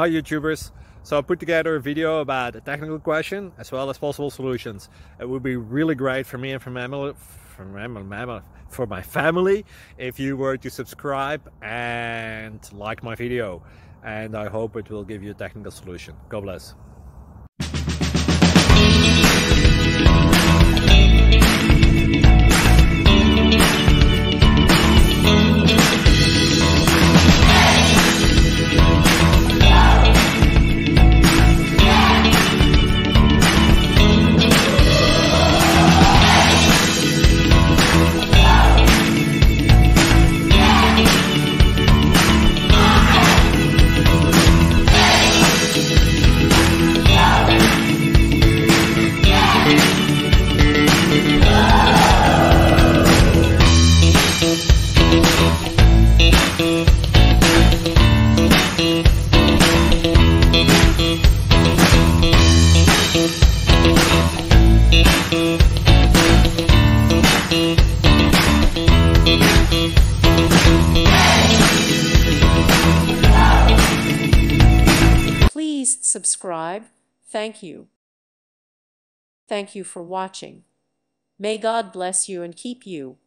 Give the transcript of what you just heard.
Hi YouTubers. So I put together a video about a technical question as well as possible solutions. It would be really great for me and for my family if you were to subscribe and like my video, and I hope it will give you a technical solution. God bless. Please subscribe. Thank you. Thank you for watching. May God bless you and keep you.